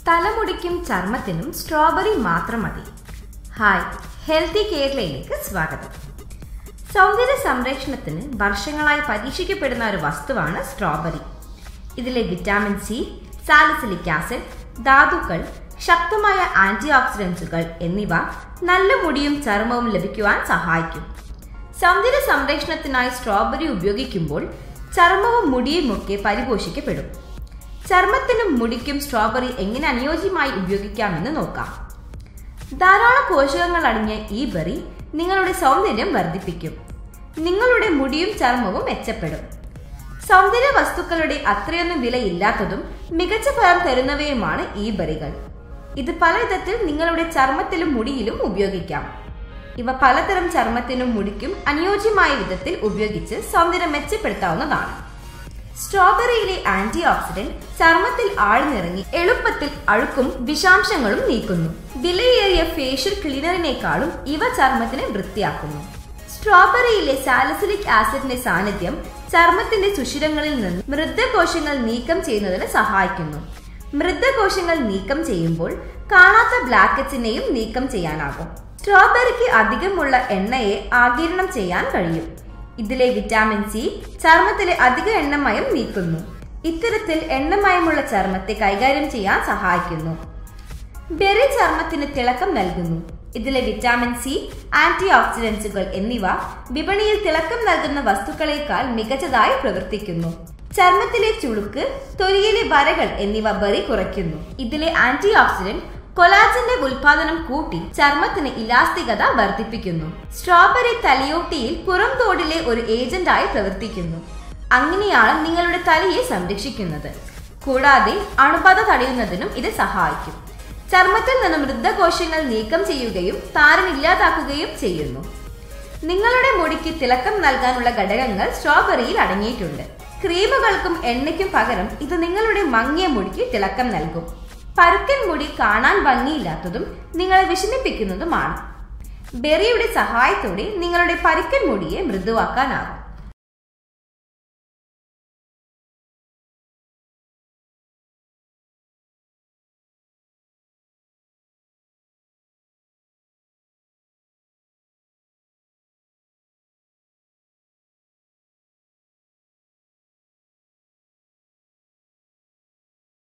തലമുടിക്കും ചർമ്മത്തിനും strawberry മാത്രം മതി. Hi, healthy കേരളയിലേക്ക് സ്വാഗതം. സൗന്ദര്യ സംരക്ഷണത്തിന് വർഷങ്ങളായി പരീക്ഷിക്കപ്പെടുന്ന ഒരു വസ്തുവാണ് സ്ട്രോബെറി. ഇതിലെ വിറ്റാമിൻ സി, സാലിസിലിക് ആസിഡ്, ധാതുക്കൾ, ശക്തമായ ആന്റി ഓക്സിഡന്റുകൾ എന്നിവ നല്ല മുടിയും ചർമ്മവും ലഭിക്കുവാൻ സഹായിക്കും. സൗന്ദര്യ സംരക്ഷണത്തിനായി സ്ട്രോബെറി ഉപയോഗിക്കുമ്പോൾ ചർമ്മവും മുടിയുമൊക്കെ പരിപോഷിക്കപ്പെടും. ചർമ്മത്തിനും മുടിക്കും സ്ട്രോബെറി എങ്ങനെ അനുയോജ്യമായി ഉപയോഗിക്കാമെന്ന് നോക്കാം. ധാരാളം പോഷകങ്ങൾ അടങ്ങിയ ഈ ബെറി നിങ്ങളുടെ സൗന്ദര്യം വർദ്ധിപ്പിക്കും. നിങ്ങളുടെ മുടിയും ചർമ്മവും മെച്ചപ്പെടും. സൗന്ദര്യ വസ്തുക്കളുടെ അത്രയൊന്നും വിലയില്ലാത്തതും മികച്ച ഫലം തരുന്നവയുമാണ് ഈ ബെറികൾ. ഇത് പലവിധത്തിൽ നിങ്ങളുടെ ചർമ്മത്തിലും മുടിയിലും ഉപയോഗിക്കാം. ഇവ പലതരം ചർമ്മത്തിനും മുടിക്കും അനുയോജ്യമായ വിധത്തിൽ ഉപയോഗിച്ച് സൗന്ദര്യം മെച്ചപ്പെടുത്താവുന്നതാണ്. സ്ട്രോബെറിയിലെ ആന്റി ഓക്സിഡന്റ് ചർമ്മത്തിൽ ആഴ്ന്നിറങ്ങി എളുപ്പത്തിൽ അഴുക്കും വിഷാംശങ്ങളും നീക്കുന്നു. വിലയേറിയ ഫേഷ്യൽ ക്ലീനറിനേക്കാളും ഇവ ചർമ്മത്തിനെ വൃത്തിയാക്കുന്നു. സ്ട്രോബെറിയിലെ സാലിസിലിക് ആസിഡിന്റെ സാന്നിധ്യം ചർമ്മത്തിന്റെ സുഷിരങ്ങളിൽ നിന്ന് മൃതകോശങ്ങൾ നീക്കം ചെയ്യുന്നതിന് സഹായിക്കുന്നു. മൃതകോശങ്ങൾ നീക്കം ചെയ്യുമ്പോൾ കാണാത്ത ബ്ലാക്കറ്റ്സിനെയും നീക്കം ചെയ്യാനാകും. സ്ട്രോബെറിക്ക് അധികമുള്ള എണ്ണയെ ആഗിരണം ചെയ്യാൻ കഴിയും. ഇതിലെ വിറ്റാമിൻ സി ചർമ്മത്തിലെ അധിക എണ്ണമയം നീക്കുന്നു. ഇത്തരത്തിൽ എണ്ണമയമുള്ള ചർമ്മത്തെ കൈകാര്യം ചെയ്യാൻ സഹായിക്കുന്നു. ബെറി ചർമ്മത്തിന് തിളക്കം നൽകുന്നു. ഇതിലെ വിറ്റാമിൻ സി, ആന്റി ഓക്സിഡന്റുകൾ എന്നിവ വിപണിയിൽ തിളക്കം നൽകുന്ന വസ്തുക്കളെക്കാൾ മികച്ചതായി പ്രവർത്തിക്കുന്നു. ചർമ്മത്തിലെ ചുളുക്ക്, തൊലിയിലെ വരകൾ എന്നിവ ബെറി കുറയ്ക്കുന്നു. ഇതിലെ ആന്റി ഓക്സിഡന്റ് കൊളാജന്റെ ഉൽപാദനം കൂട്ടി ചർമ്മത്തിന് ഇലാസ്തികത വർദ്ധിപ്പിക്കുന്നു. സ്ട്രോബെറി തലയോട്ടിയിൽ പുറം തോടിലെ ഒരു ഏജന്റായി പ്രവർത്തിക്കുന്നു. അങ്ങനെയാണ് നിങ്ങളുടെ തലയെ സംരക്ഷിക്കുന്നത്. കൂടാതെ അണുബാധ തടയുന്നതിനും ഇത് സഹായിക്കും. ചർമ്മത്തിൽ നിന്നും മൃതകോശങ്ങൾ നീക്കം ചെയ്യുകയും താരൻ ഇല്ലാതാക്കുകയും ചെയ്യുന്നു. നിങ്ങളുടെ മുടിക്ക് തിളക്കം നൽകാനുള്ള ഘടകങ്ങൾ സ്ട്രോബെറിയിൽ അടങ്ങിയിട്ടുണ്ട്. ക്രീമുകൾക്കും എണ്ണയ്ക്കും പകരം ഇത് നിങ്ങളുടെ മങ്ങിയ മുടിക്ക് തിളക്കം നൽകും. പരുക്കൻ മുടി കാണാൻ ഭംഗിയില്ലാത്തതും നിങ്ങളെ വിഷമിപ്പിക്കുന്നതുമാണ്. ബെറിയുടെ സഹായത്തോടെ നിങ്ങളുടെ പരുക്കൻ മുടിയെ മൃദുവാക്കാനാകും.